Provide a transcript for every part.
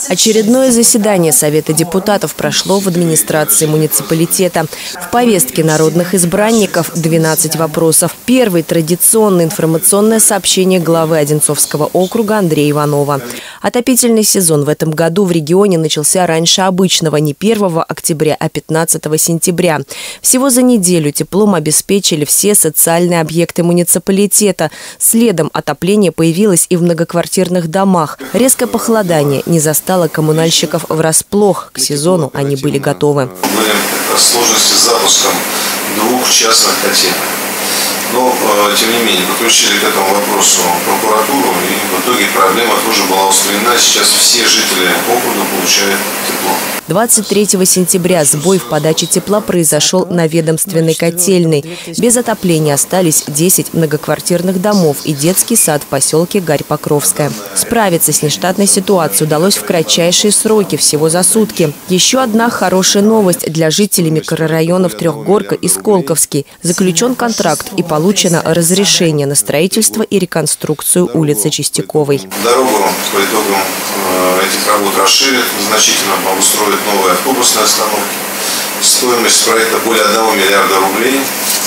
Очередное заседание Совета депутатов прошло в администрации муниципалитета. В повестке народных избранников 12 вопросов. Первый – традиционное информационное сообщение главы Одинцовского округа Андрея Иванова. Отопительный сезон в этом году в регионе начался раньше обычного, не 1 октября, а 15 сентября. Всего за неделю теплом обеспечили все социальные объекты муниципалитета. Следом отопление появилось и в многоквартирных домах. Резкое похолодание не застало коммунальщиков врасплох. К сезону они были готовы. Были сложности с запуском 2 частных котелей. Но, тем не менее, подключили к этому вопросу прокуратуру, и в итоге проблема тоже была устранена. Сейчас все жители округа получают тепло. 23 сентября сбой в подаче тепла произошел на ведомственной котельной. Без отопления остались 10 многоквартирных домов и детский сад в поселке Гарь-Покровская. Справиться с нештатной ситуацией удалось в кратчайшие сроки, всего за сутки. Еще одна хорошая новость для жителей микрорайонов Трехгорка и Сколковский. Заключен контракт и получено разрешение на строительство и реконструкцию улицы Чистяковой. Дорогу по итогам этих работ расширят, значительно обустроят новые автобусные остановки. Стоимость проекта более 1 миллиарда рублей.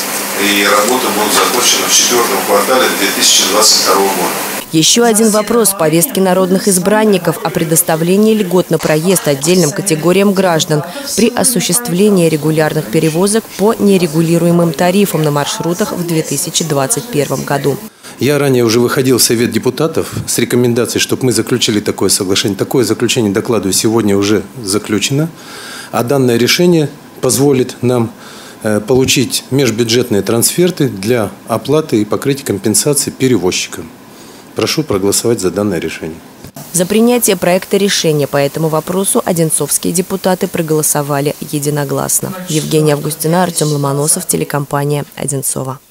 И работы будут закончены в 4-м квартале 2022 года. Еще один вопрос в повестке народных избранников о предоставлении льгот на проезд отдельным категориям граждан при осуществлении регулярных перевозок по нерегулируемым тарифам на маршрутах в 2021 году. Я ранее уже выходил в Совет депутатов с рекомендацией, чтобы мы заключили такое соглашение. Такое заключение, докладываю, сегодня уже заключено. А данное решение позволит нам получить межбюджетные трансферты для оплаты и покрытия компенсации перевозчикам. Прошу проголосовать за данное решение. За принятие проекта решения по этому вопросу одинцовские депутаты проголосовали единогласно. Евгения Августина, Артем Ломоносов, телекомпания «Одинцова».